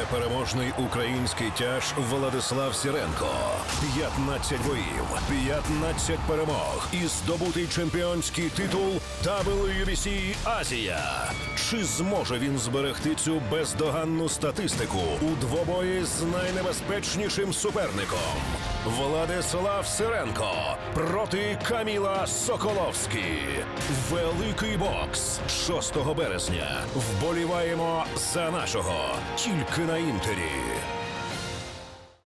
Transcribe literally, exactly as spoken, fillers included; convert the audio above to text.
непереможний український тяж Владислав Сіренко. п'ятнадцять боїв, п'ятнадцять перемог і здобутий чемпіонський титул дабл ю бі сі Азія. Чи зможе він зберегти цю бездоганну статистику у двобої з найнебезпечнішим суперником? Владислав Сіренко проти Каміла Соколовський. Великий бокс шостого березня. Вболіваємо за нашого. Тільки на Інтері.